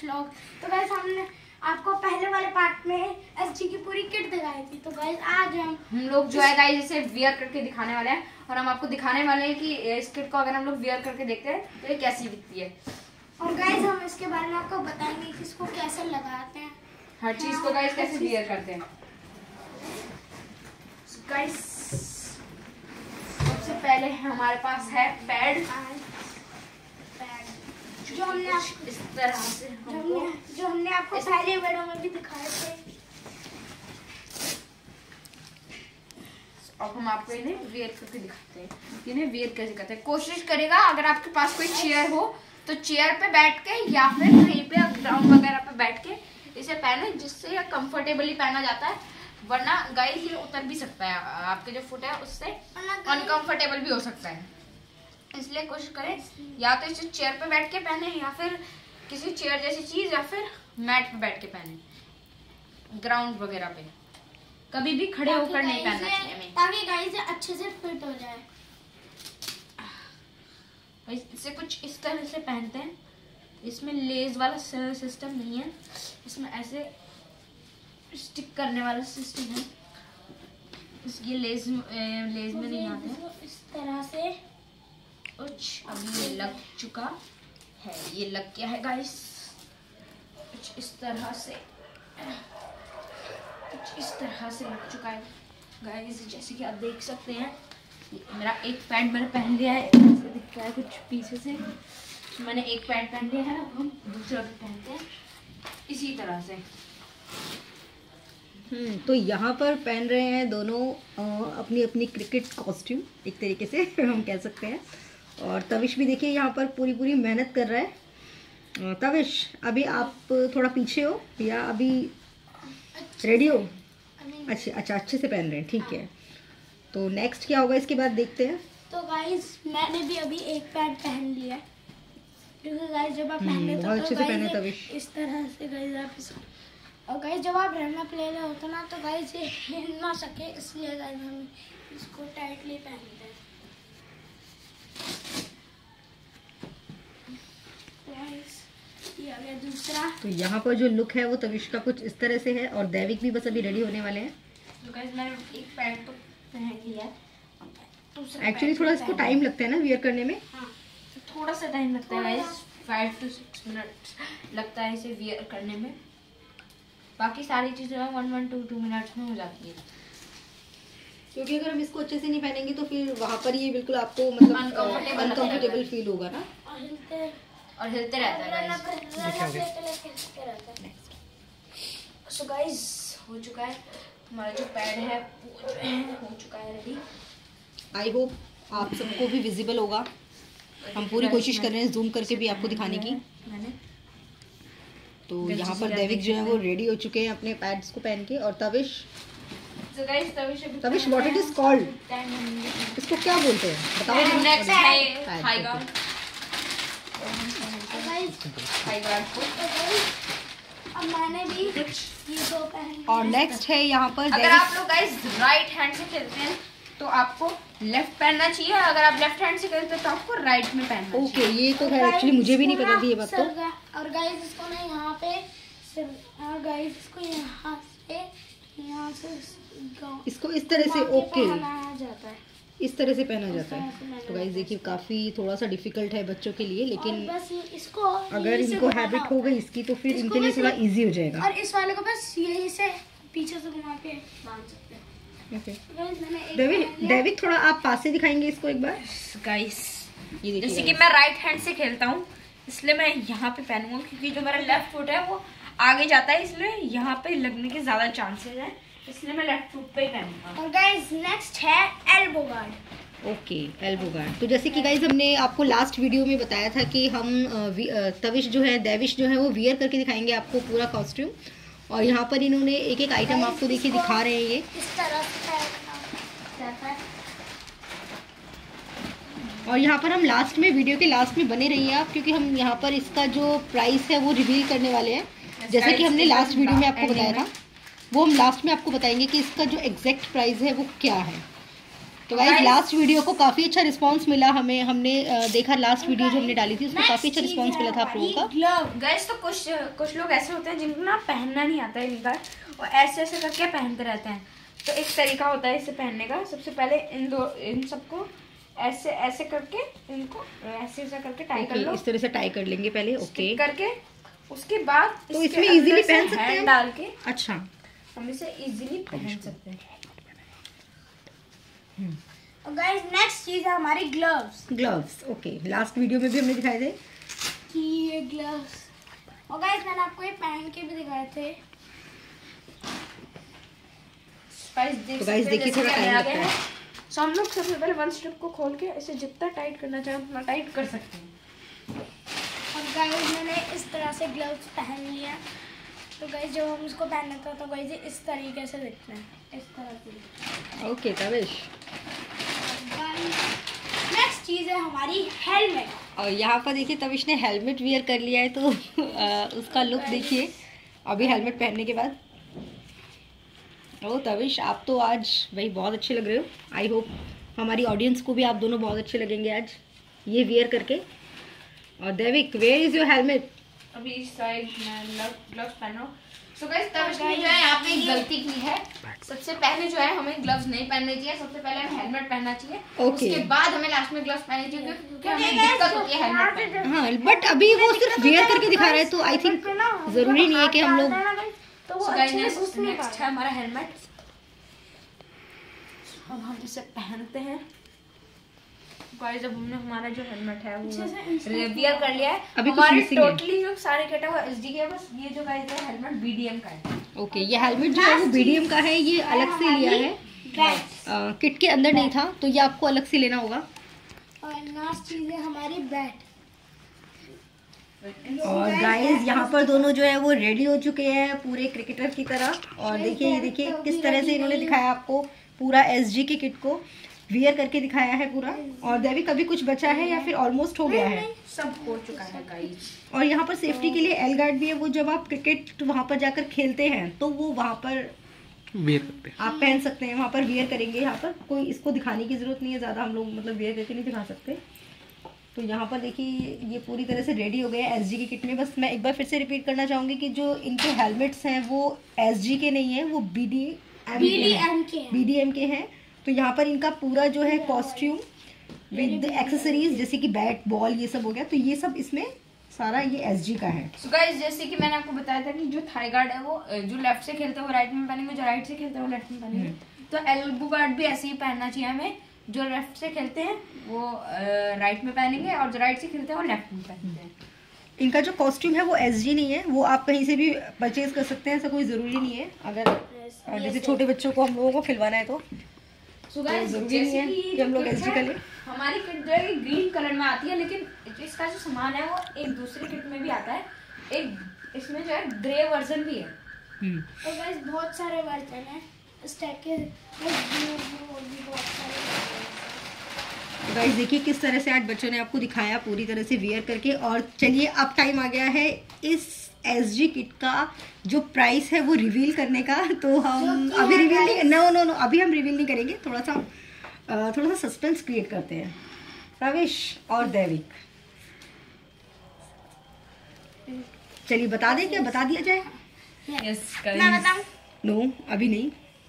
Vlog. तो guys हमने आपको पहले वाले पार्ट में एसजी की पूरी किट दिखाई थी। तो गाइस आज हम लोग जो है गाइस इसे वियर करके दिखाने वाले हैं और हम आपको दिखाने वाले हैं कि इस किट को अगर हम लोग वियर करके देखते हैं तो ये कैसी दिखती है। और गाइस हम इसके बारे में आपको बताएंगे कि इसको कैसे लगाते हैं, हर चीज को गाइस कैसे वियर करते हैं। गाइस सबसे पहले हमारे पास है पैड, जो हमने इस तरह से जो हमने आपको पहले वीडियो में भी दिखाए थे। अब हम आपको इन्हें वेयर करके दिखाते हैं, इन्हें वेयर कैसे करते हैं। कोशिश करेगा अगर आपके पास कोई चेयर हो तो चेयर पे बैठ के या फिर कहीं पे ग्राउंड वगैरह पे बैठ के इसे पहने, जिससे यह कंफर्टेबली पहना जाता है। वरना गाइस ये उतर भी सकता है, आपके जो फुट है उससे अनकंफर्टेबल भी हो सकता है। इसलिए कोशिश करें या तो इसे चेयर पे बैठ के पहने या फिर किसी चेयर जैसी चीज या फिर मैट पे बैठ के पहने। ग्राउंड वगैरह पे कभी भी खड़े होकर नहीं पहनना चाहिए हमें, ताकि गाइस अच्छे से फिट हो जाए। इसे कुछ इस तरह से पहनते हैं। इसमें लेस वाला सिस्टम नहीं है, इसमें ऐसे स्टिक करने वाला सिस्टम है। ये लेस में नहीं आते हैं। इस तरह से कुछ अभी ये लग चुका है, ये लग गया है गाइस। कुछ इस तरह से लग चुका है गाइस, जैसे कि आप देख सकते हैं। मेरा एक पैड मैंने पहन लिया है, ऐसे दिख रहा है कुछ पीछे से। मैंने एक पैड पहन लिया है, अब हम दूसरा भी पहनते हैं इसी तरह से। तो यहाँ पर पहन रहे हैं दोनों अपनी अपनी क्रिकेट कॉस्ट्यूम, एक तरीके से हम कह सकते हैं। और तविश भी देखिए यहाँ पर पूरी मेहनत कर रहा है। तविश अभी आप थोड़ा पीछे हो या अभी रेडी हो? अच्छा अच्छे से पहन रहे हैं, ठीक है। तो नेक्स्ट क्या होगा इसके बाद देखते हैं। तो गाइस मैंने भी अभी एक पैड पहन लिया है, क्योंकि गाइस जब आप पहनते बहुत अच्छे से पहने तविश। इस तरह से गाइस आप और गाइस जब आप रन प्ले रहे होते ना तो गाइस ये हिल ना सके, इसलिए गाइस हम इसको टाइटली पहनते हैं। ये आ गया दूसरा। तो यहाँ पर जो लुक है वो तविश का कुछ इस तरह से है और दैविक भी बस अभी रेडी होने वाले हैं। तो गाइस मैंने एक पैड तो पहन लिया है। एक्चुअली थोड़ा इसको टाइम लगता है ना वियर करने में। हाँ, थोड़ा सा टाइम लगता है गाइस, 5 to 6 मिनट लगता है इसे वियर करने में। बाकी सारी चीजें 1 to 2 मिनट्स में हो जाती है। क्योंकि अगर हम इसको अच्छे से नहीं पहनेंगे तो फिर वहाँ पर ये बिल्कुल आपको मतलब अनकंफर्टेबल फील होगा ना, और हिलते रहता है गाइस। सो गाइस हो चुका है हमारा जो पैड है, हो चुका है रेडी। आई होप आप सबको भी विजिबल होगा। हम पूरी कोशिश कर रहे हैं जूम करके भी आपको दिखाने की। तो यहाँ पर दैविक जो है वो रेडी हो चुके हैं अपने पैड्स को पहन के। और Tavish what it is called, इसको क्या बोलते हैं बताओ। नेक्स्ट है हाई गार्ड। अब मैंने भी ये दो पहन। और नेक्स्ट है यहाँ पर अगर आप लोग गाइस राइट हैंड से खेलते हैं तो आपको लेफ्ट पहनना चाहिए, अगर आप लेफ्ट हैंड से खेलते हैं तो आपको राइट में पहनना चाहिए। ओके, ये तो खैर एक्चुअली मुझे भी नहीं पता थी ये बात तो। और गाइस इसको ना यहाँ पे गाइस इसको यहाँ से इसको इस तरह से ओके जाता है, इस तरह से पहना जाता है। तो गाइस देखिए काफ़ी थोड़ा सा डिफिकल्ट है बच्चों के लिए, लेकिन बस इसको अगर इनको हैबिट हो गई इसकी तो फिर इनके लिए थोड़ा इजी हो जाएगा। और इस वाले को बस यही से पीछे से घुमा के बांध सकते हैं। ओके डेविड थोड़ा आप पास से दिखाएंगे इसको एक बार। गाइस ये जैसे कि मैं राइट हैंड से खेलता हूँ इसलिए मैं यहाँ पे पहनूंगा, क्योंकि जो मेरा लेफ्ट फुट है वो आगे जाता है, इसलिए यहाँ पे लगने के ज्यादा चांसेस है, इसलिए मैं लेफ्ट फुट पे ही पहनूंगा। और गाइस नेक्स्ट है elbow guard. Okay elbow guard. तो जैसे कि गाइस हमने आपको लास्ट वीडियो में बताया था कि हम तविश जो है दैविश जो है वो वियर करके दिखाएंगे आपको पूरा कॉस्ट्यूम। और यहाँ पर इन्होंने एक एक आइटम आपको देखिए दिखा रहे हैं। ये इस तरह से है। और यहाँ पर हम लास्ट में वीडियो के लास्ट में बने रहिए आप, क्योंकि हम यहाँ पर इसका जो प्राइस है वो रिवील करने वाले हैं। जैसे कि हमने लास्ट वीडियो में आपको बताया था, वो हम लास्ट में आपको बताएंगे कि इसका जो एग्जैक्ट प्राइस है वो क्या है। तो गाइस लास्ट वीडियो को काफ़ी अच्छा रिस्पांस मिला हमें। हमने देखा लास्ट वीडियो जो हमने डाली थी उसमें काफ़ी अच्छा रिस्पांस मिला था आप लोगों का। गाइस तो कुछ लोग ऐसे होते हैं जिनको ना पहनना नहीं आता है इनका, और ऐसे ऐसे करके पहनते रहते हैं। तो एक तरीका होता है इसे पहनने का। सबसे पहले इन सबको ऐसे ऐसे करके इनको ऐसे करके टाई कर लो। इस तरह से टाई कर लेंगे पहले, ओके करके उसके बाद तो इसमें इजीली पहन सकते हैं डाल के। अच्छा, हम इसे इजीली पहन सकते हैं। और गाइस नेक्स्ट चीज है हमारी ग्लव्स। ओके, लास्ट वीडियो में भी हमने दिखाए थे कि ये ग्लव्स, और गाइस मैंने आपको ये पहन के भी दिखाए थे। तो गाइस देखिए थोड़ा टाइम लगता है। सो हम लोग सबसे पहले वन स्ट्रिप को खोल के इसे जितना टाइट करना चाहें उतना टाइट कर सकते हैं। और गाइस मैंने इस तरह से ग्लव्स पहन लिया। तो गाइस जब हम इसको पहनते हैं तो गाइस इस तरीके से दिखते हैं, इस तरह से। ओके तविश, नेक्स्ट चीज है हमारी हेलमेट। और यहाँ पर देखिए तविश ने हेलमेट वियर कर लिया है, तो उसका लुक देखिए अभी हेलमेट पहनने के बाद। ओ तविश, आप तो आज भाई बहुत अच्छे लग रहे हो। आई होप हमारी ऑडियंस को भी आप दोनों बहुत अच्छे लगेंगे आज ये वियर करके। और Devik, where is your helmet? अभी इस साइड में ग्लव्स पहनो। सो गाइस तविश ने जो है यहाँ पे एक गलती की है। सबसे पहले जो है हमें ग्लव्स नहीं पहनने चाहिए, सबसे पहले हमें हेलमेट पहनना चाहिए। उसके बाद हमें लास्ट में ग्लव्स पहनने चाहिए, क्योंकि हमें दिक्कत होती है हेलमेट पहनने में। हाँ, बट अभी वो सिर्फ वियर करके दिखा रहा है, तो आई थिंक जरूरी नहीं है कि हम लोग। तो वो अच्छे से घुस नहीं नेक्स्ट है हमारा हेलमेट। अब हम इसे पहनते हैं। गाइस जब हमने हमारा जो हेलमेट है वो वियर कर लिया है, अभी कुछ हमारे मिसिंग है। टोटली जो सारे कटा हुआ एसडी के है। बस ये जो गाइस है हेलमेट बीडीएम का है। ओके, ये हेलमेट जो है वो बीडीएम का है, ये अलग से लिया है, किट के अंदर नहीं था, तो ये आपको अलग से लेना होगा। और लास्ट चीज है हमारी बैट। और गाइस यहाँ पर दोनों जो है वो रेडी हो चुके हैं पूरे क्रिकेटर की तरह। और देखिए, ये देखिए किस तरह से इन्होंने दिखाया आपको पूरा एसजी की किट को वियर करके दिखाया है पूरा। और देविक अभी कुछ बचा है या फिर ऑलमोस्ट हो गया है? सब हो चुका है गाइस। और यहाँ पर सेफ्टी के लिए एल गार्ड भी है, वो जब आप क्रिकेट वहाँ पर जाकर खेलते हैं तो वो वहाँ पर वियर करते हैं, आप पहन सकते हैं, वहाँ पर वियर करेंगे। यहाँ पर कोई इसको दिखाने की जरूरत नहीं है ज़्यादा, हम लोग मतलब वियर करके नहीं दिखा सकते। तो यहाँ पर देखिए ये पूरी तरह से रेडी हो गए हैं एसजी की किट में। बस मैं एक बार फिर से रिपीट करना चाहूँगी कि जो इनके हेलमेट्स हैं वो एसजी के नहीं है, वो बीडीएम के हैं। तो यहाँ पर इनका पूरा जो है कॉस्ट्यूम विद एक्सेसरीज जैसे कि बैट बॉल ये सब हो गया, तो ये सब इसमें सारा ये एसजी का है। So guys, जैसे कि मैंने आपको बताया था कि जो थाई गार्ड है वो जो लेफ्ट से खेलते हैं वो राइट में पहनेंगे, जो राइट से खेलते हैं वो लेफ्ट में पहनेंगे। तो एल्बो गार्ड भी ऐसे ही पहनना चाहिए हमें। जो लेफ्ट से खेलते हैं वो राइट में पहनेंगे, और जो राइट से खेलते हैं वो लेफ्ट में पहनते हैं। इनका जो कॉस्ट्यूम है वो एसजी नहीं है, वो आप कहीं से भी परचेज कर सकते हैं, ऐसा कोई ज़रूरी नहीं है। अगर जैसे छोटे बच्चों को हम लोगों को खिलवाना है तो जरूरी नहीं है कि हम लोग एसजी का लें। हमारी किट जो है ग्रीन कलर में आती है, लेकिन इसका जो सामान है वो एक दूसरी किट में भी आता है। एक इसमें जो है ग्रे वर्जन भी है। तो गाइस बहुत सारे वर्जन हैं इस टाइप के, बहुत सारे। गाइस देखिए किस तरह से आज बच्चों ने आपको दिखाया पूरी तरह से वियर करके। और चलिए अब टाइम आ गया है इस एसजी किट का जो प्राइस है वो रिवील करने का। तो हम अभी रिवील नहीं, नो अभी हम रिवील नहीं करेंगे, थोड़ा सा सस्पेंस क्रिएट करते हैं। प्रवेश और देविक, चलिए बता दें, क्या बता दिया जाए? यस मैं बताऊं? नो अभी नहीं।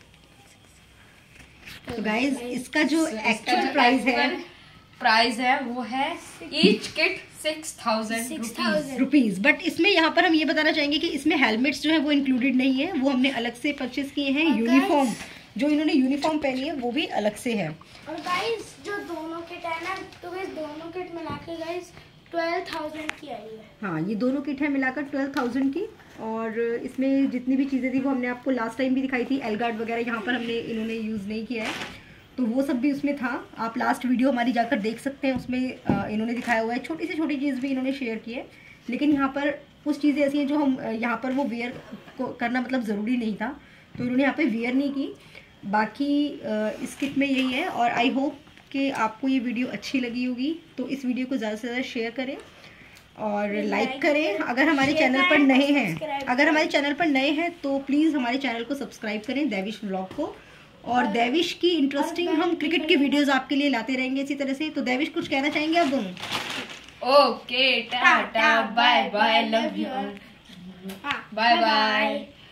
तो गाइज इसका जो एक्चुअल प्राइस है वो है ईच किट 6,000 रुपीज। बट इसमें यहाँ पर हम ये बताना चाहेंगे कि इसमें हेलमेट्स जो है वो इंक्लूडेड नहीं है, वो हमने अलग से परचेज किए हैं। यूनिफॉर्म जो इन्होंने यूनिफॉर्म पहनी है वो भी अलग से है। और गाइस जो दोनों किट है ना, तो गाइस दोनों किट मिला के गाइस 12,000 की आई है। हाँ, ये दोनों किट है मिलाकर 12,000 की। और इसमें जितनी भी चीज़ें थी वो हमने आपको लास्ट टाइम भी दिखाई थी। एल गार्ड वगैरह यहाँ पर इन्होंने यूज़ नहीं किया है, तो वो सब भी उसमें था। आप लास्ट वीडियो हमारी जाकर देख सकते हैं, उसमें इन्होंने दिखाया हुआ है। छोटी से छोटी चीज़ भी इन्होंने शेयर की है, लेकिन यहाँ पर कुछ चीज़ें ऐसी हैं जो हम यहाँ पर वो वेयर करना मतलब ज़रूरी नहीं था, तो इन्होंने यहाँ पर वेयर नहीं की। बाकी इस किट में यही है। और आई होप कि आपको ये वीडियो अच्छी लगी होगी, तो इस वीडियो को ज़्यादा से ज़्यादा शेयर करें और लाइक करें। अगर हमारे चैनल पर नए हैं तो प्लीज़ हमारे चैनल को सब्सक्राइब करें, देविश व्लॉग को। और देविश की इंटरेस्टिंग हम क्रिकेट की वीडियोस आपके लिए लाते रहेंगे इसी तरह से। तो देविश कुछ कहना चाहेंगे आप दोनों? Okay, tata, bye bye, love you, bye bye.